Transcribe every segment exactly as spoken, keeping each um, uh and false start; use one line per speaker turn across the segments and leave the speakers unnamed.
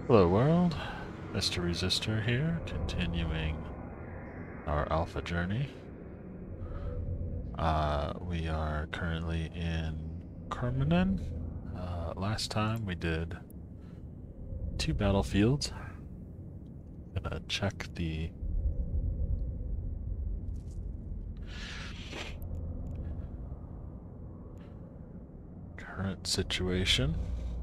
Hello world, Mister Resistor here, continuing our alpha journey. Uh, we are currently in Kermanen. Uh, last time we did two battlefields. Gonna check the current situation.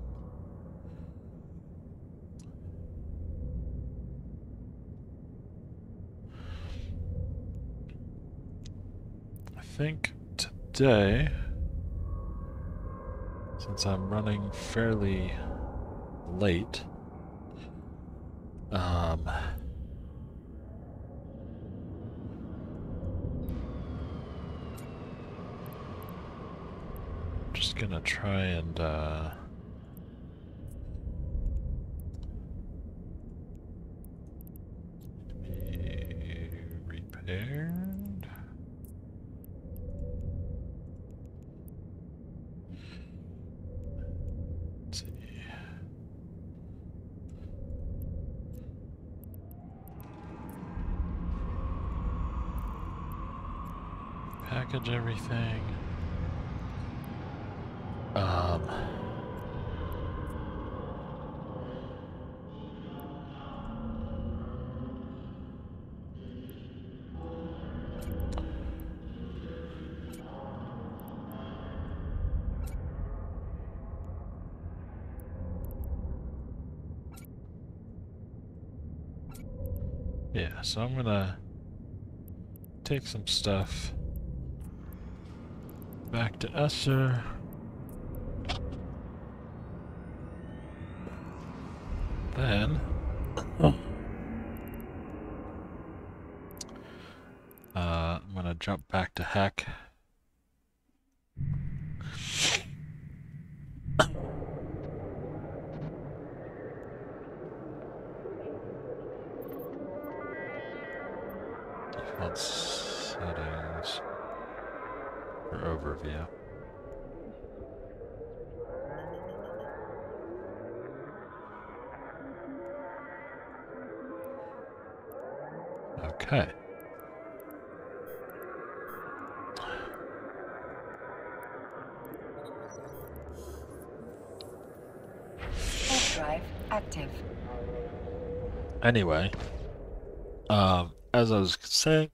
I think today, since I'm running fairly late, um, just gonna try and uh, be repaired. Let's see. Package everything. Um, yeah, so I'm gonna take some stuff back to Esser. Then uh, I'm gonna jump back to Heck. Default settings for overview. Okay.
Drive active.
Anyway, um, as I was saying,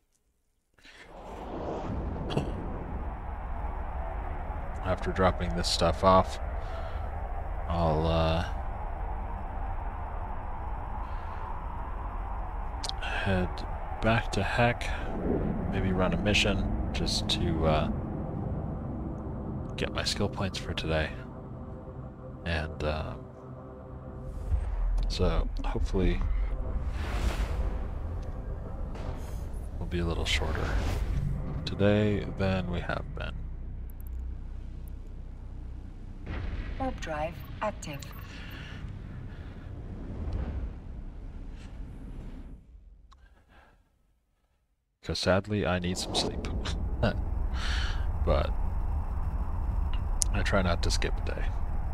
after dropping this stuff off, I'll uh, head back to Heck, maybe run a mission just to uh, get my skill points for today. And uh, so hopefully will be a little shorter today than we have been.
Warp drive active.
Because sadly I need some sleep. But I try not to skip a day.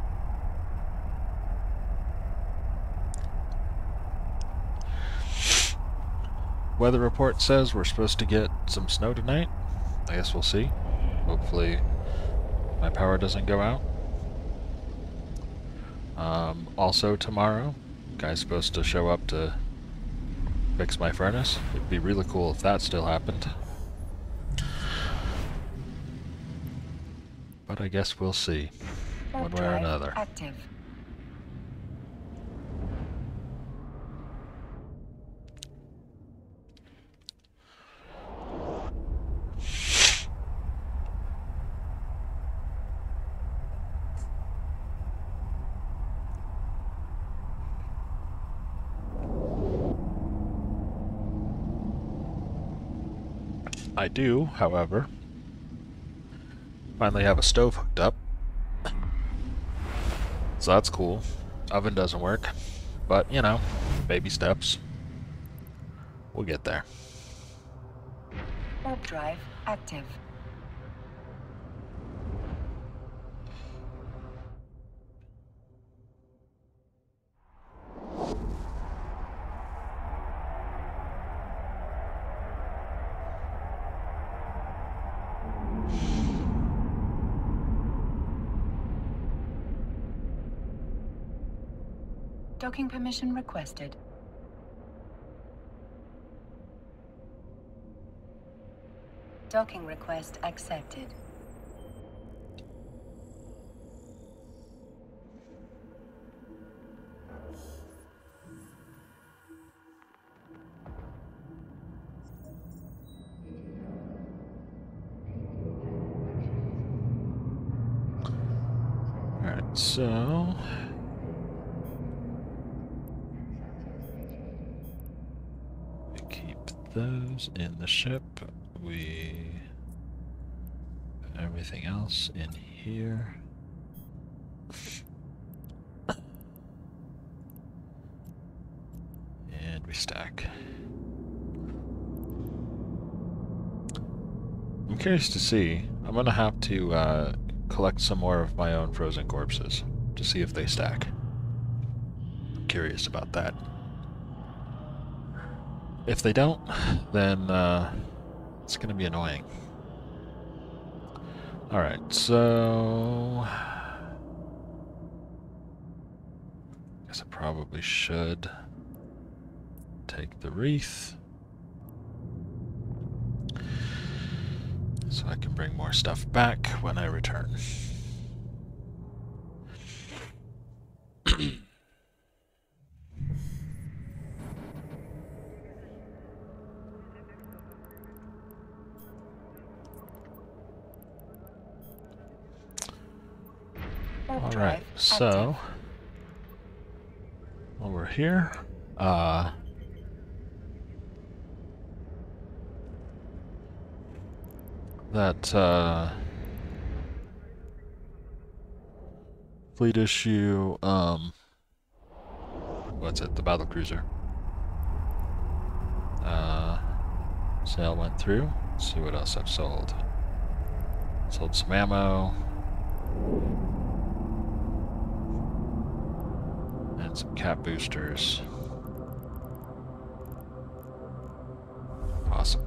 Weather report says we're supposed to get some snow tonight. I guess we'll see. Hopefully my power doesn't go out. Um, also tomorrow, guy's supposed to show up to fix my furnace. It'd be really cool if that still happened. But I guess we'll see, one way or another.
Active.
I do, however, finally have a stove hooked up. So that's cool. Oven doesn't work, but you know, baby steps. We'll get there.
Warp drive active. Docking permission requested. Docking request accepted.
Alright, so we keep those in the ship. We put everything else in here. And we stack. I'm curious to see. I'm gonna have to uh, collect some more of my own frozen corpses to see if they stack. I'm curious about that. If they don't, then uh, it's gonna be annoying. Alright, so guess I probably should take the wreath so I can bring more stuff back when I return. All right, so while we're here, uh, that uh, fleet issue, um, what's it? The battle cruiser. Uh, sale went through. Let's see what else I've sold. Sold some ammo. And some cap boosters. Awesome.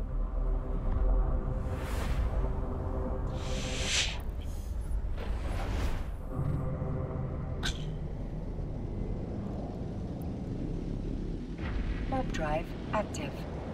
Warp drive active.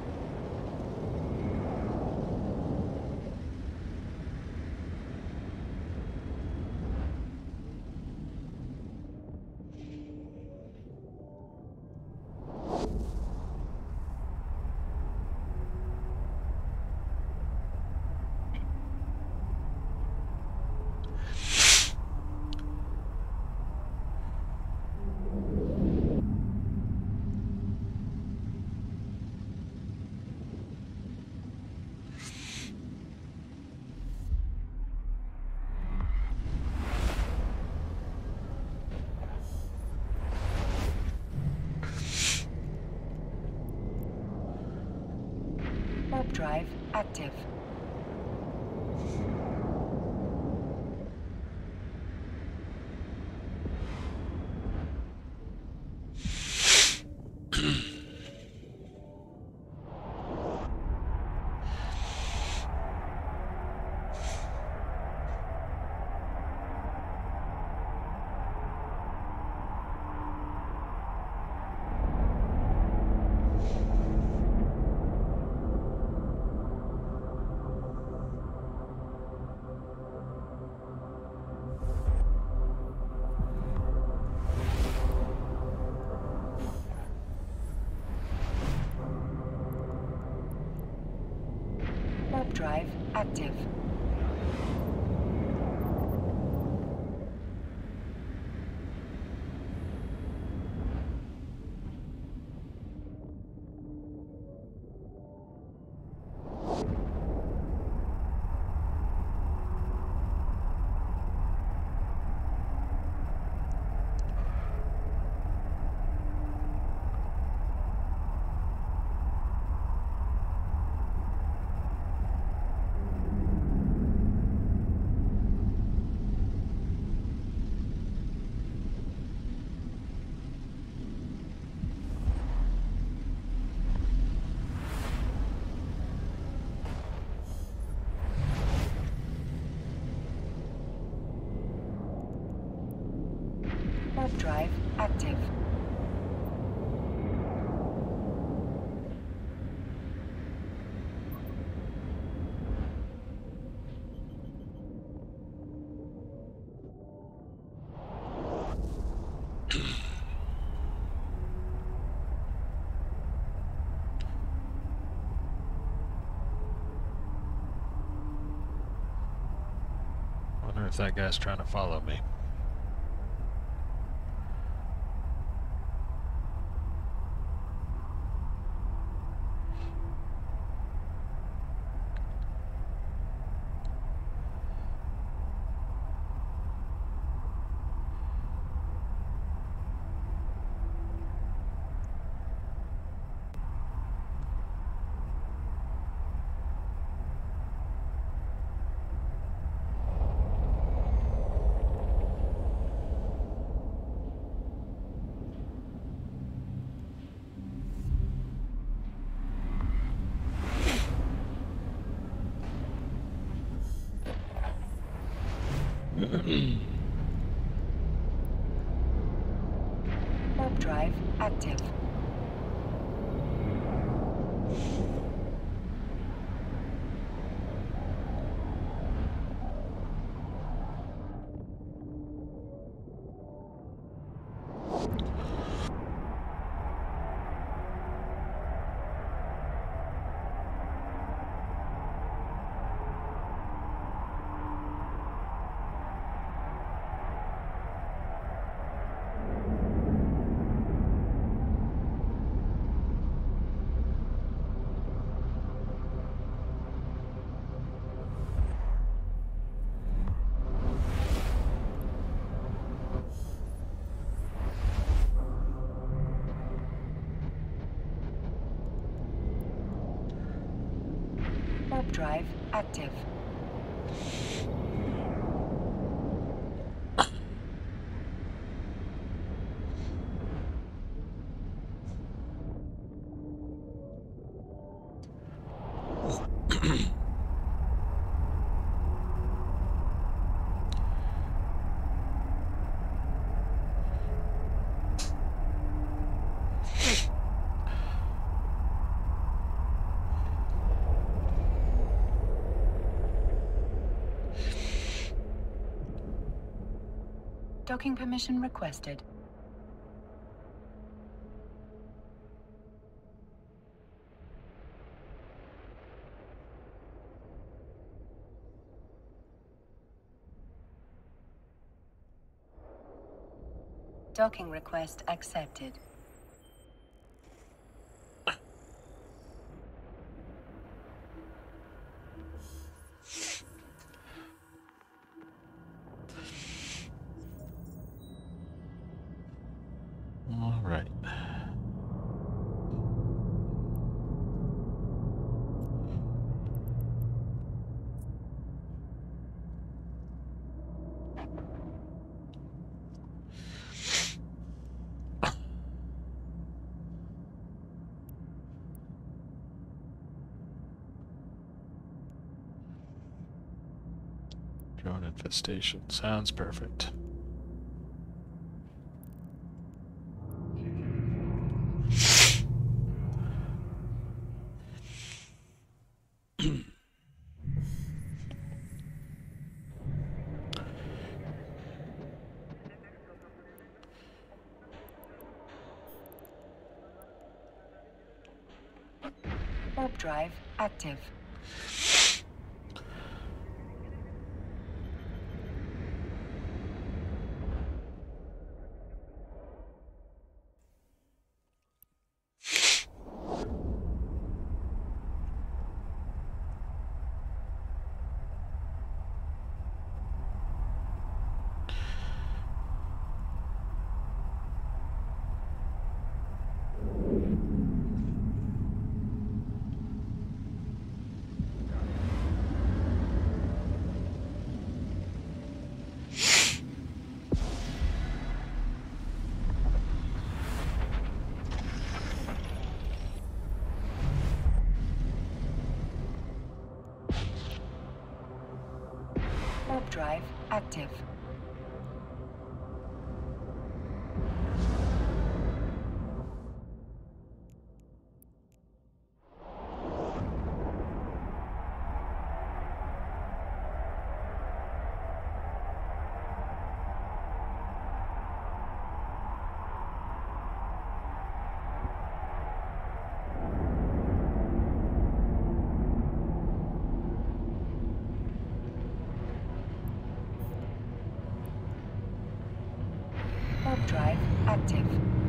Warp drive active. Warp drive active. Warp drive active.
if that guy's trying to follow me.
Warp drive active. Warp drive active. Docking permission requested. Docking request accepted.
All right. Drone infestation. Sounds perfect.
Warp drive active. Warp drive active. active.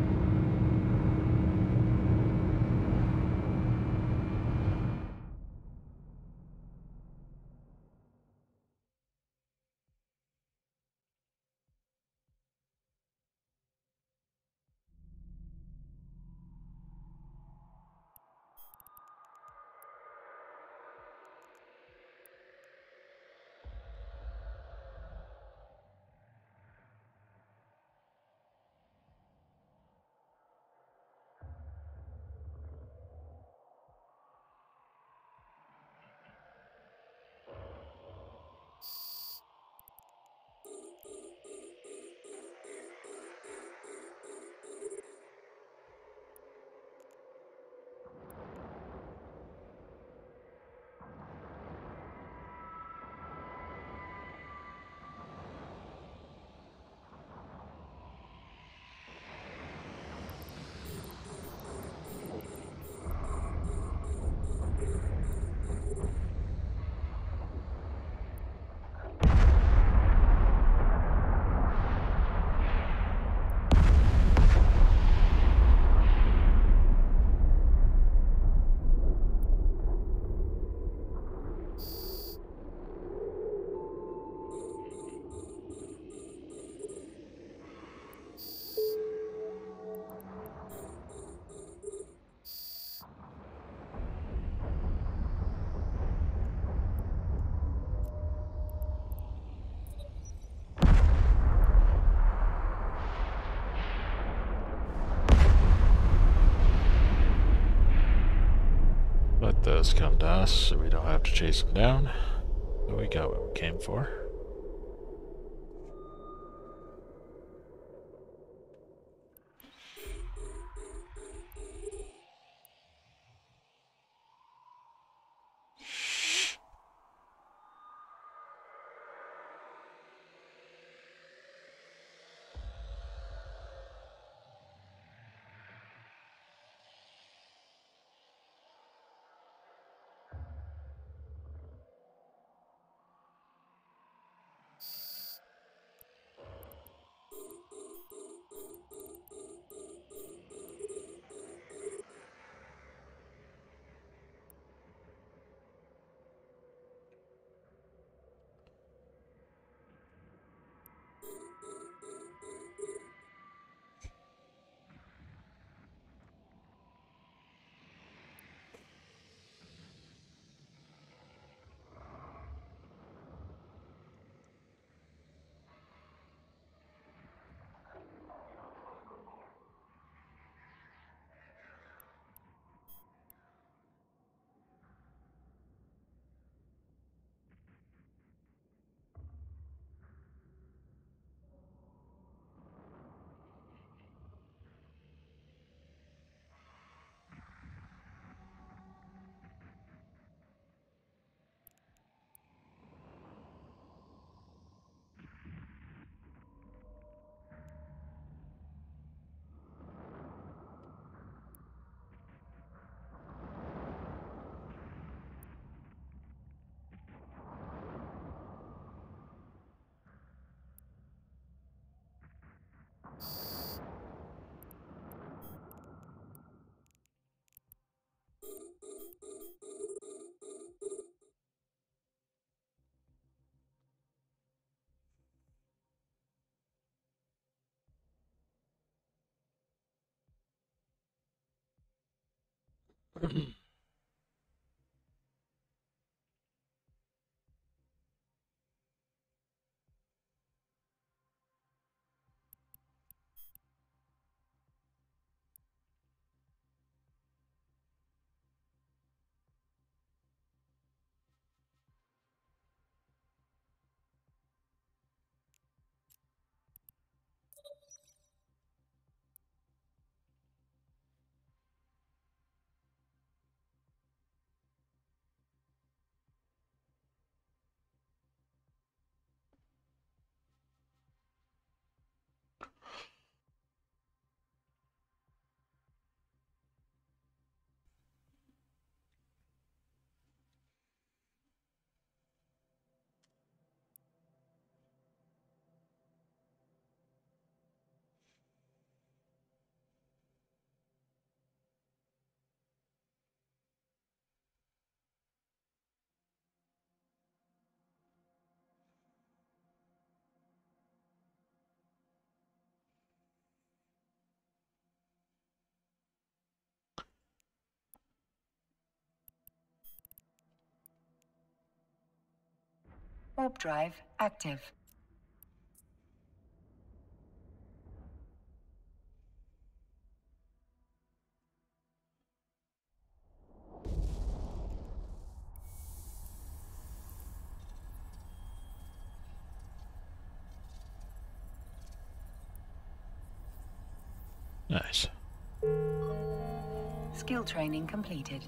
Let those come to us so we don't have to chase them down. But we got what we came for.
Warp drive active.
Nice.
Skill training completed.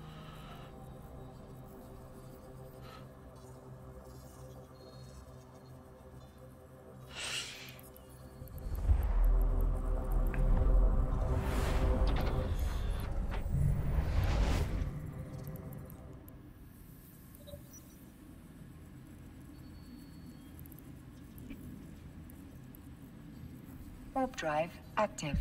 Warp drive active.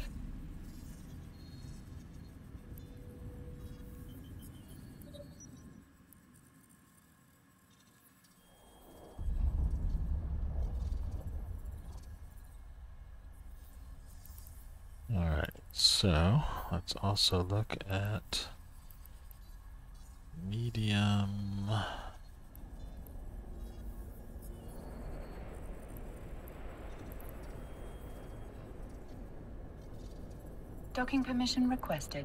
Alright, so let's also look at medium.
Docking permission requested.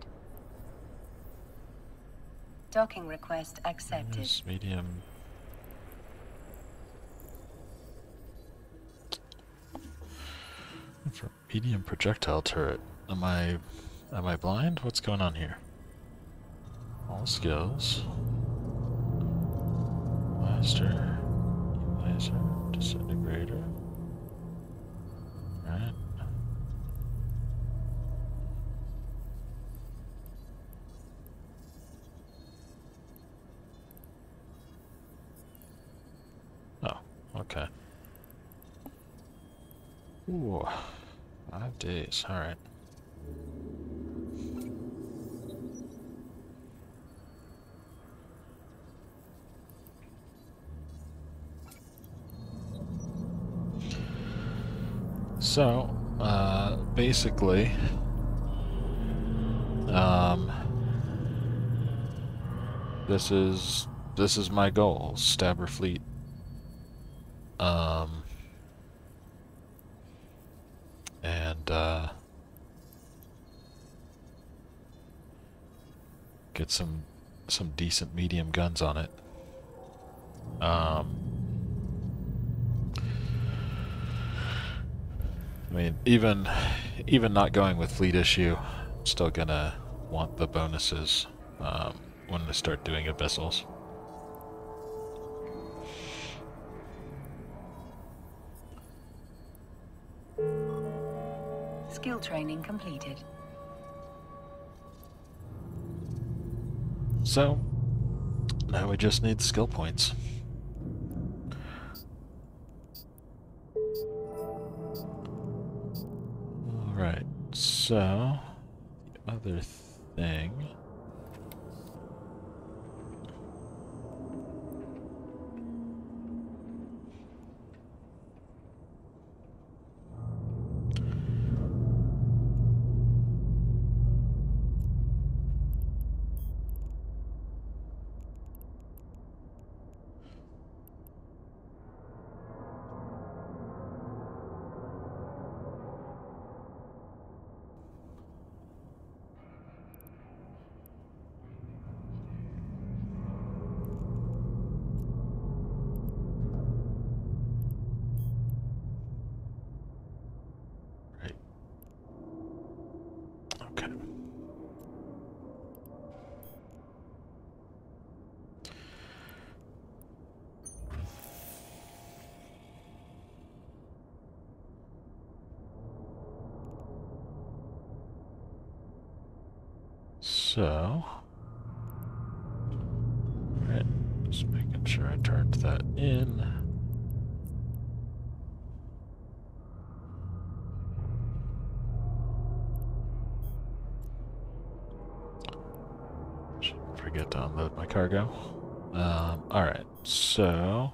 Docking request accepted.
There's medium. For medium projectile turret. Am I am I blind? What's going on here? All skills. Blaster. Laser. Disintegrator. Right. Oh, okay. Ooh. Five days, alright. So, uh, basically, um, this is, this is my goal, Stabber Fleet. Um, and, uh, get some, some decent medium guns on it. Um, I mean, even even not going with fleet issue, I'm still gonna want the bonuses um, when I start doing abyssals.
Skill training completed.
So now we just need skill points. Alright, so the other thing. Okay. So, right, just making sure I turned that in. Shouldn't forget to unload my cargo. Um, alright, so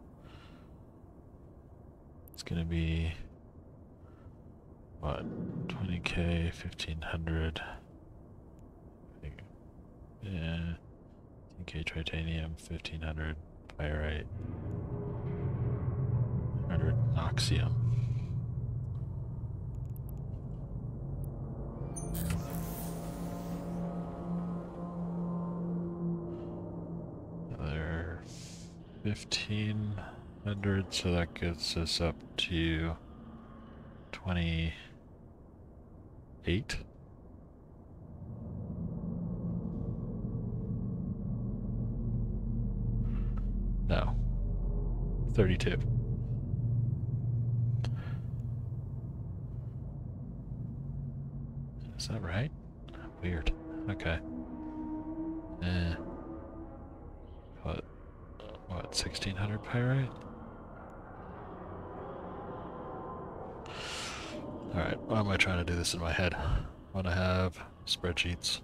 it's gonna be what, twenty K, fifteen hundred. Yeah, ten K titanium, fifteen hundred pyrite. hundred Noxium. Another fifteen hundred, so that gets us up to twenty-eight. No. thirty-two. Is that right? Weird. Okay. Eh. What? What, sixteen hundred pyrite? Alright, why am I trying to do this in my head? I want to have spreadsheets.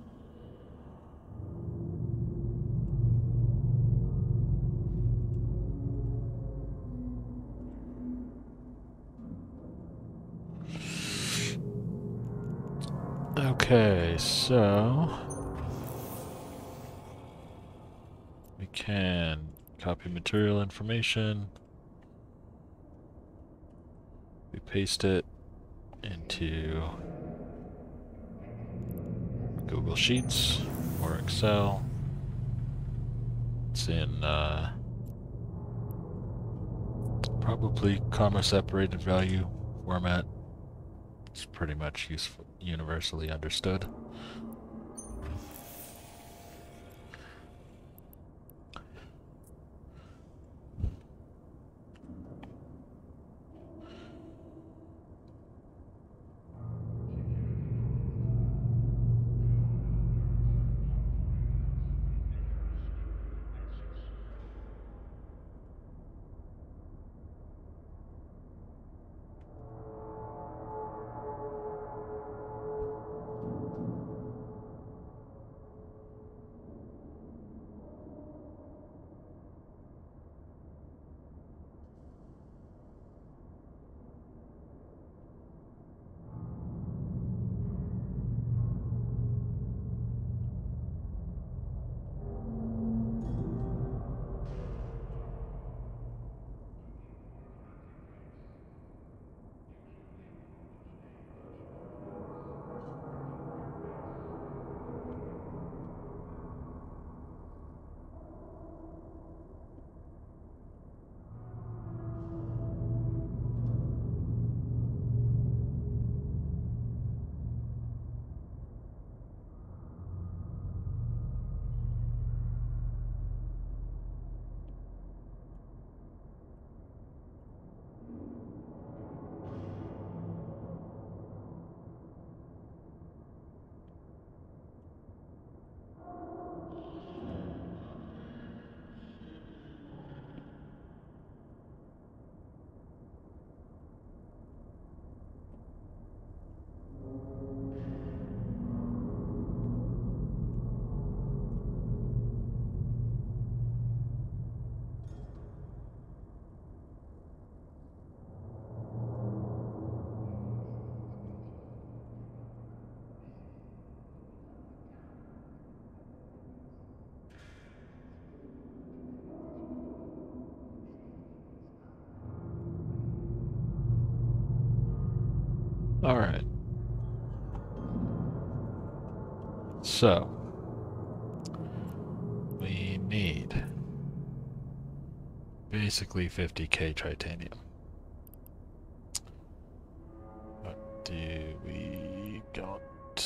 Okay, so we can copy material information, we paste it into Google Sheets or Excel. It's in uh, probably comma separated value format. It's pretty much useful, universally understood. All right. So we need basically fifty K titanium. What do we got?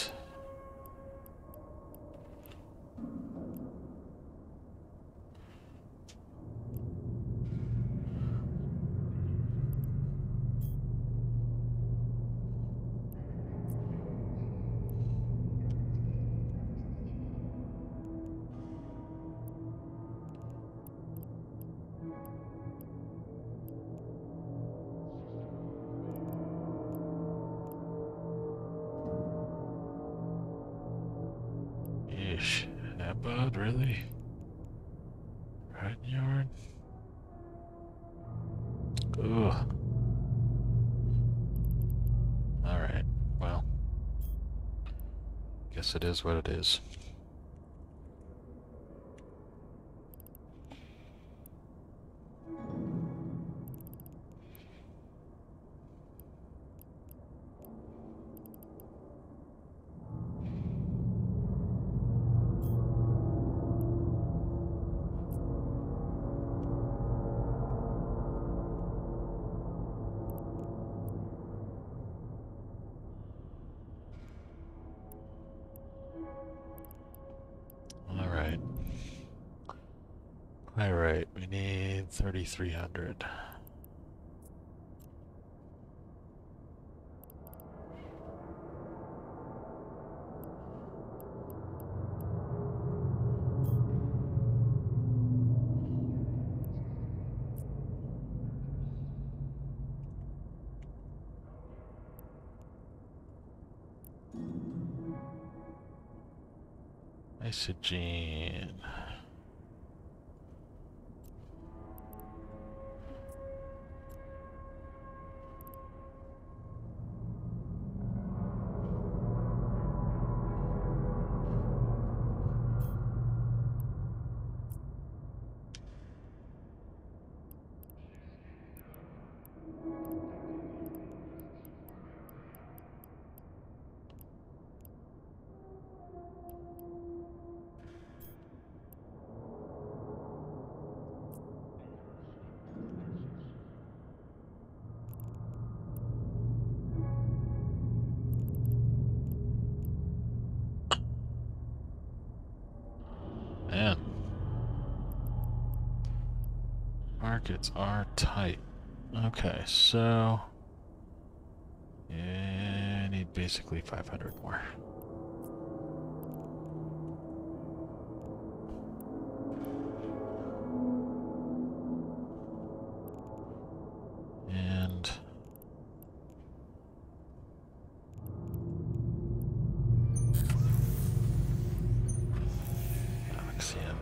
Yeesh, that bad, really? Red yarn? Ugh. Alright, well. Guess it is what it is. All right. All right, we need thirty-three hundred. Isogene. Man. Markets are tight. Okay, so yeah, I need basically five hundred more. And Alexian.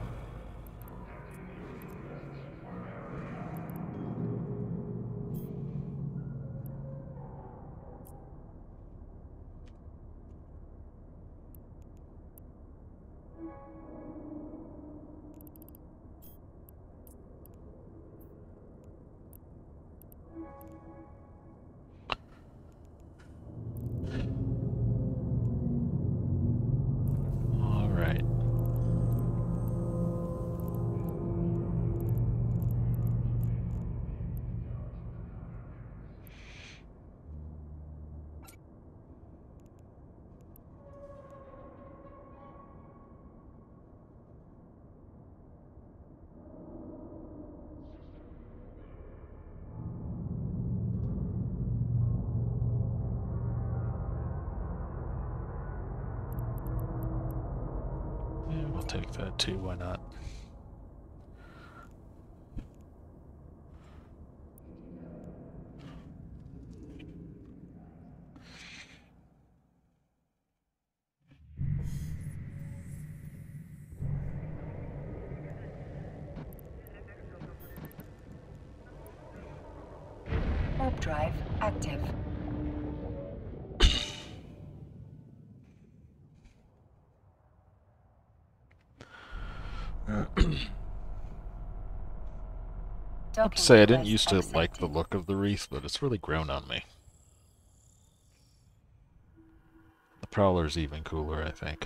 All right. Yeah, we'll take that too, why not?
Warp drive active.
I have to say, I didn't used to
accepted.
like the look of the wreath, but it's really grown on me. The Prowler's even cooler, I think.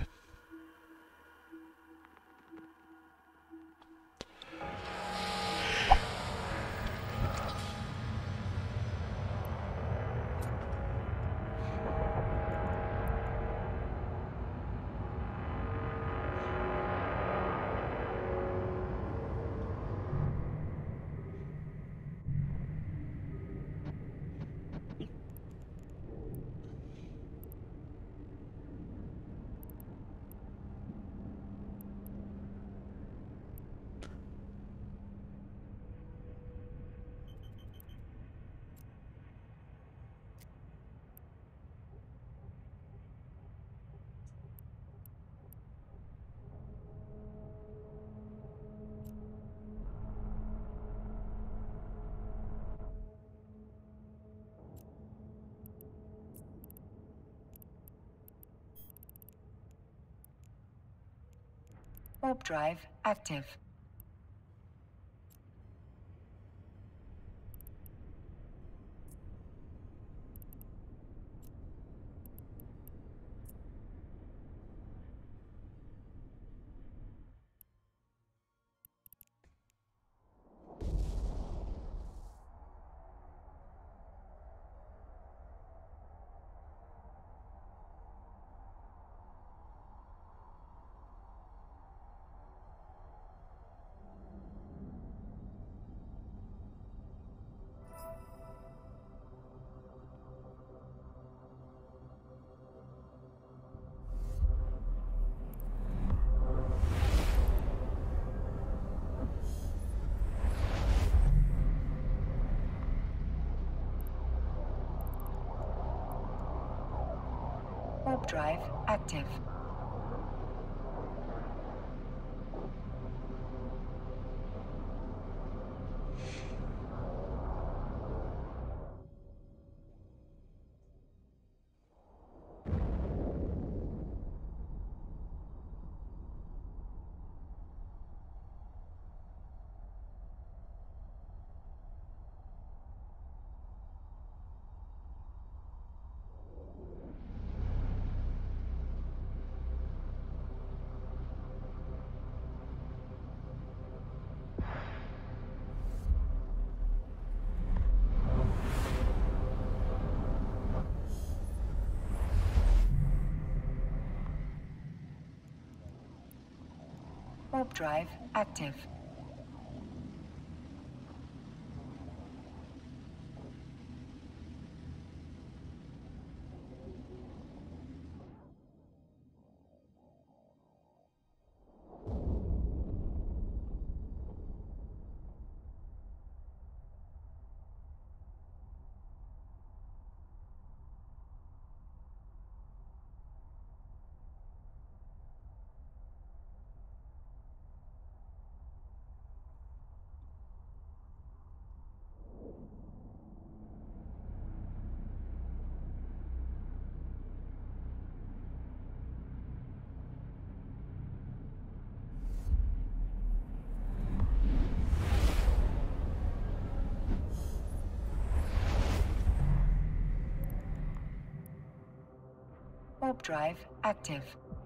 Warp drive active. Warp drive active. Warp drive active. Warp drive active.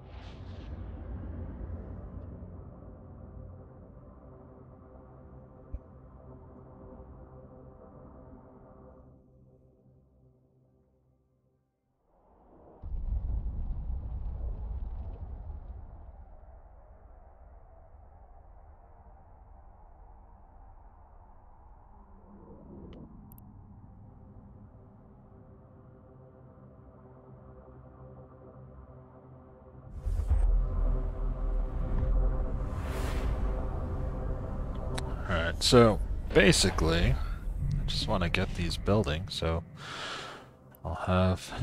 Alright, so basically, I just want to get these buildings, so I'll have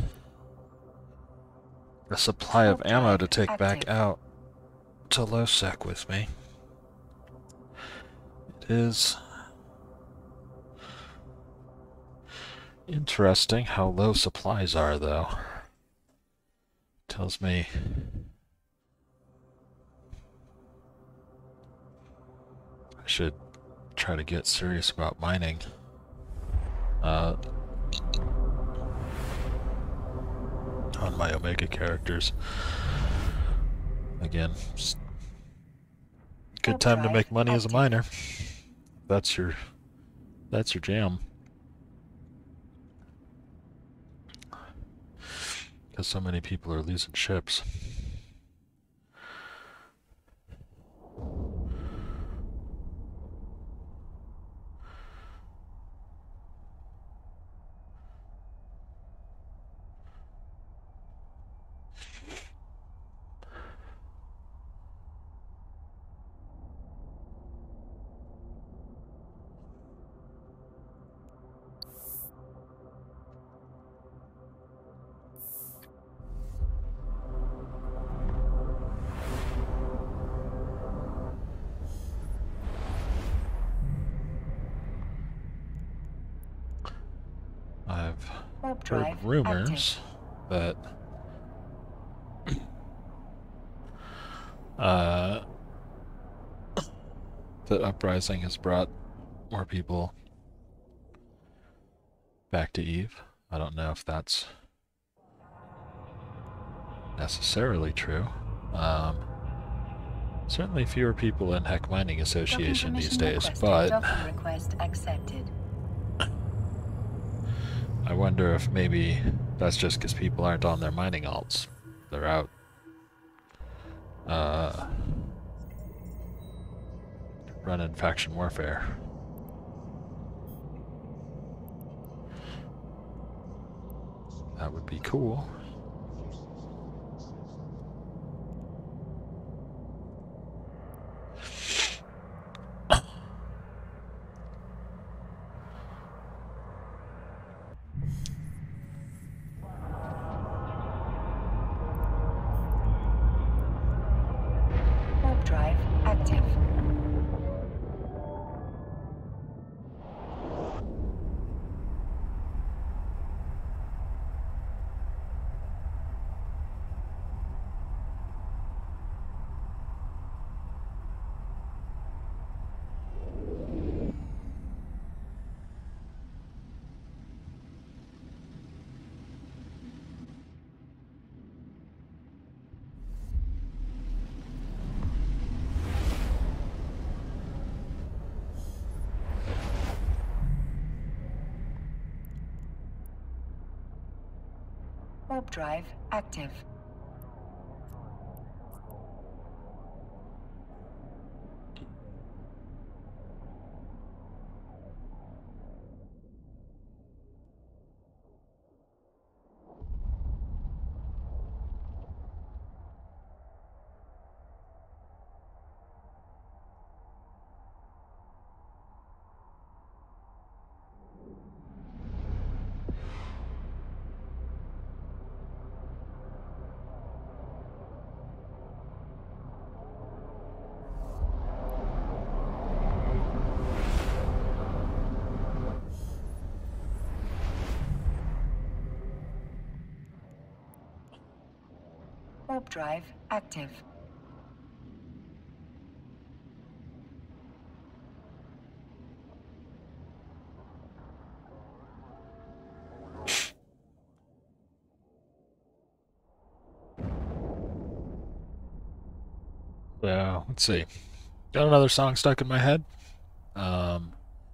a supply of ammo to take back out to Losec with me. It is interesting how low supplies are, though. Tells me I should try to get serious about mining. Uh, on my Omega characters. Again, good time to make money as a miner. That's your that's your jam. Because so many people are losing ships. I've heard rumors that uh, that Uprising has brought more people back to Eve. I don't know if that's necessarily true. Um, certainly fewer people in Heck Mining Association these days, but
request accepted.
I wonder if maybe that's just because people aren't on their mining alts. They're out uh, running faction warfare. That would be cool.
active. Warp drive active. Warp drive active.
So, let's see. Got another song stuck in my head. Um,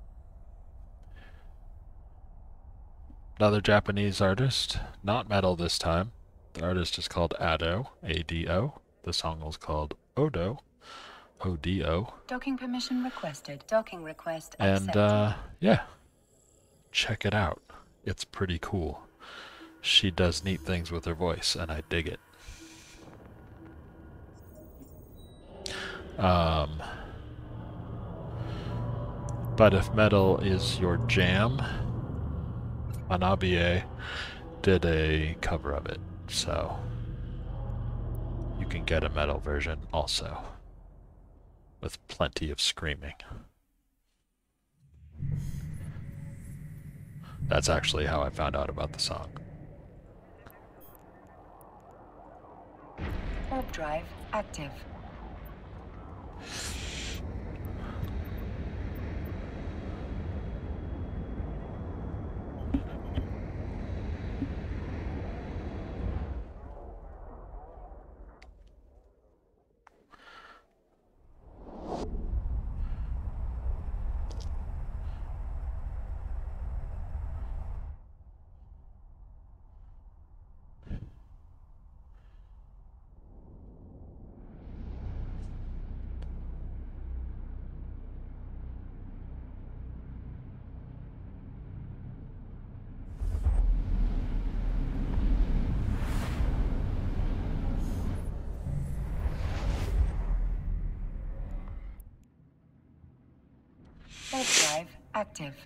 another Japanese artist, not metal this time. The artist is called Ado, A D O. The song is called Odo, O D O.
Docking permission requested. Docking request
And,
accepted.
uh, yeah. Check it out. It's pretty cool. She does neat things with her voice, and I dig it. Um, but if metal is your jam, Manabe did a cover of it, so you can get a metal version also, with plenty of screaming. That's actually how I found out about the song.
Warp drive active. Warp drive active.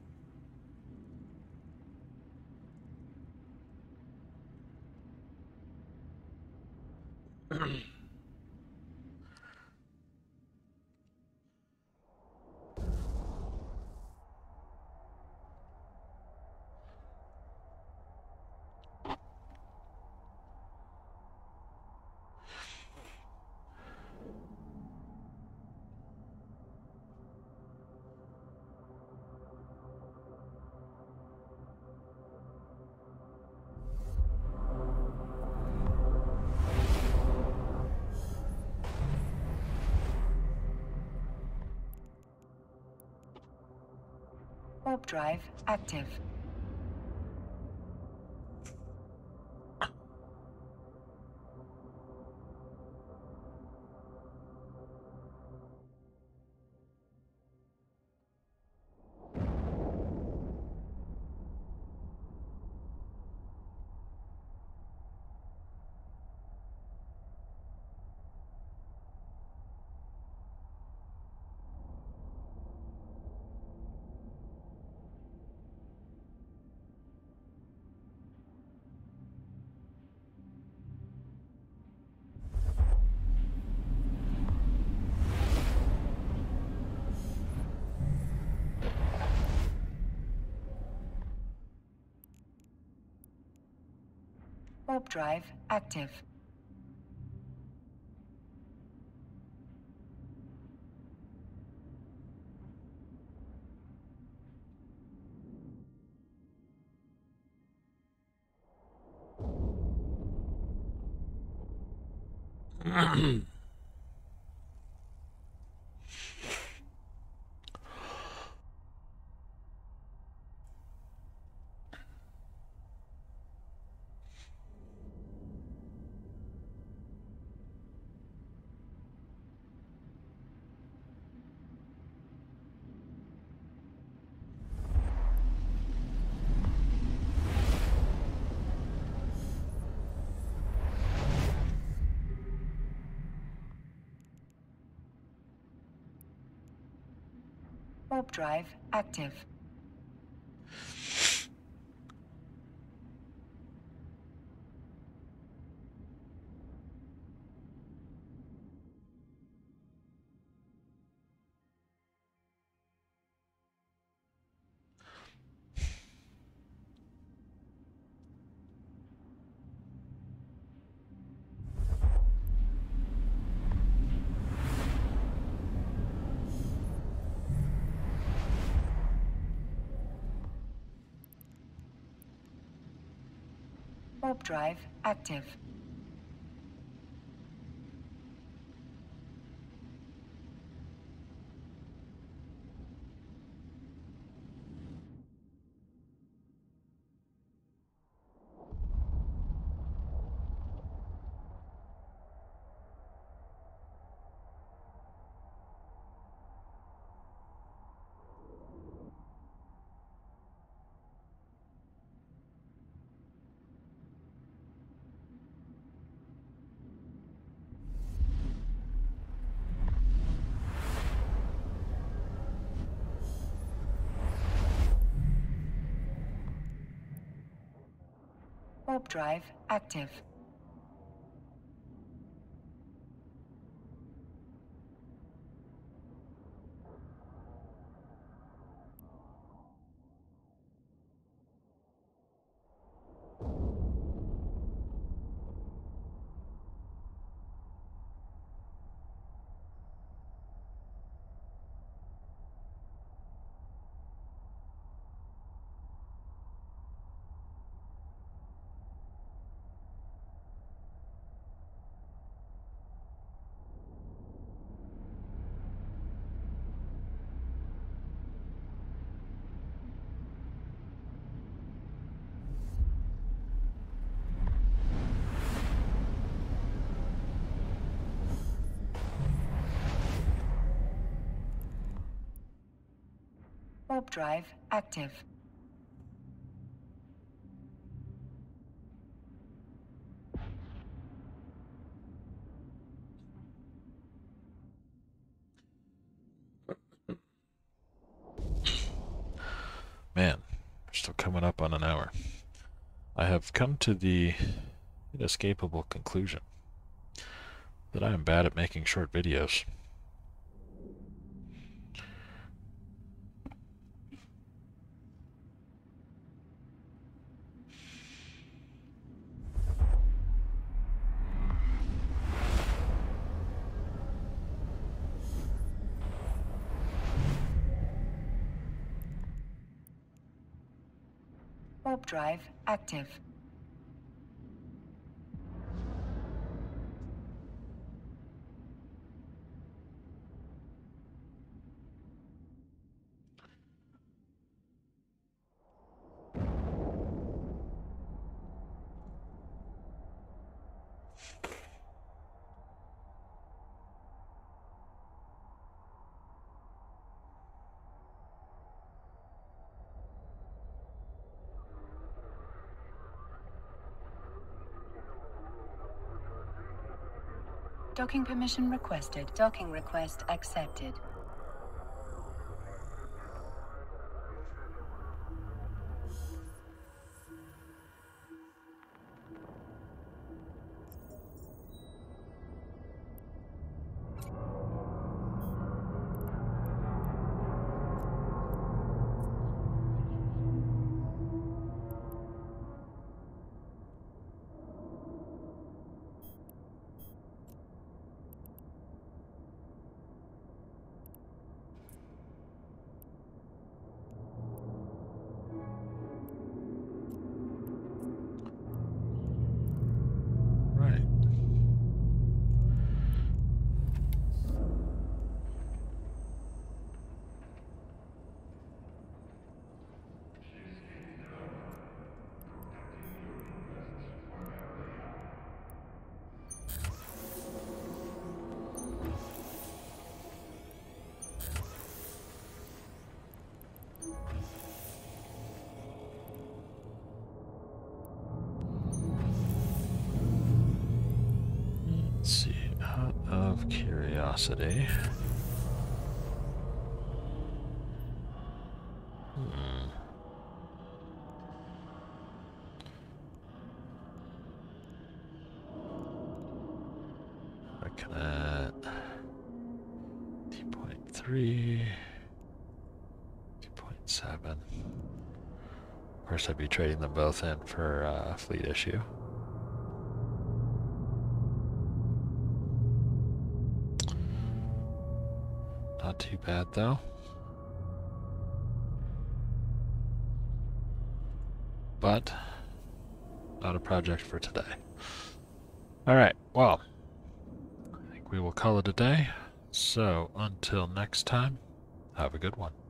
Warp drive active. Warp drive active. Warp drive active. Warp drive active. Warp drive active. Warp drive active.
Man, we're still coming up on an hour. I have come to the inescapable conclusion that I am bad at making short videos.
Warp drive active. Docking permission requested. Docking request accepted.
Let's see, out of curiosity. Hmm. Looking at two point three, two point seven. Of course, I'd be trading them both in for uh, fleet issue. Not too bad, though. But not a project for today. All right, well, I think we will call it a day. So until next time, have a good one.